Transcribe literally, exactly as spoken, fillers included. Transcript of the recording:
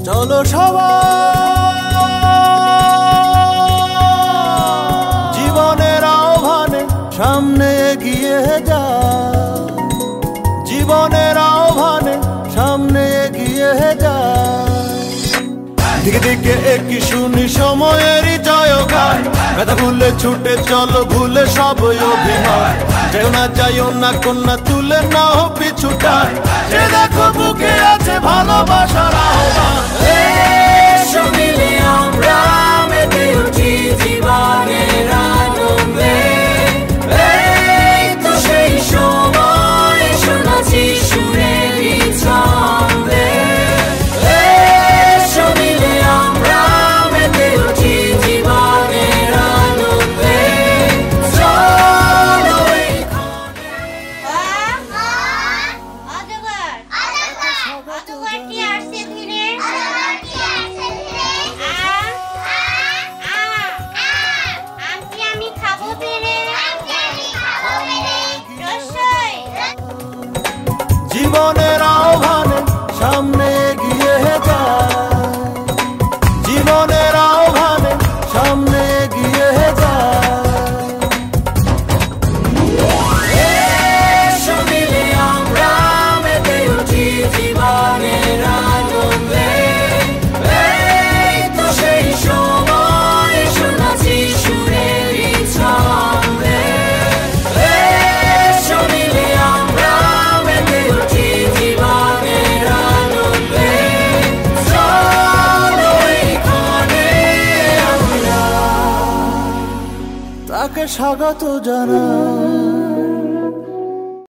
চলো সবাই জীবনের আহ্বানে সামনে এগিয়ে যায়, জীবনের আহ্বানে সামনে এগিয়ে যায়। দিকে দিকে একই শুনি সময়েরই জয়গান, ব্যথা ভুলে ছুটে চলো ভুলে সব অভিমান। যেও না যাইও না কন্যা তুলে নাও পিছুটান, যে দেখো বুকে আছে ভালোবাসার আহ্বান। এসো মিলে আমরা মেতে উঠি জীবনের আনন্দে, এই তো সেই সময় শোনাচ্ছি সুরেরই ছন্দে। এসো মিলে আমরা মেতে উঠি জীবনের আনন্দে, চলো এইখানে। অজগরটি আসছে ধীরে, আমটি আমি খাবো পেরে, রসই। জীবনের আহ্বানে সামনে এগিয়ে যায়, জীবনের আহ্বানে সামনে এগিয়ে যায়। এসো মিলে আমরা মেতে উঠি জীবনের আনন্দে, এই তো সেই সময় শোনাচ্ছি সুরেরই ছন্দে। এসো মিলে আমরা মেতে উঠি জীবনের আনন্দে, চলো এইখানে আমরা। তাকে স্বাগত জানাই।